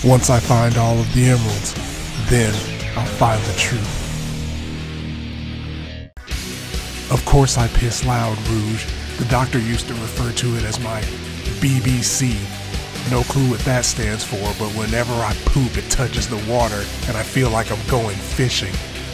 Once I find all of the emeralds, then I'll find the truth. Of course I piss loud, Rouge. The doctor used to refer to it as my BBC. No clue what that stands for, but whenever I poop it touches the water and I feel like I'm going fishing.